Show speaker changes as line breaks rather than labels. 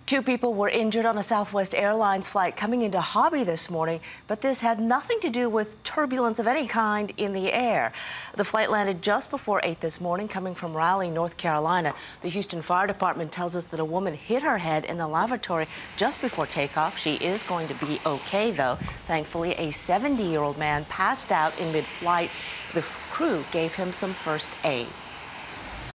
Two people were injured on a Southwest Airlines flight coming into Hobby this morning, but this had nothing to do with turbulence of any kind in the air. The flight landed just before 8 this morning, coming from Raleigh, North Carolina. The Houston Fire Department tells us that a woman hit her head in the lavatory just before takeoff. She is going to be okay, though. Thankfully, a 70-year-old man passed out in mid-flight. The crew gave him some first aid.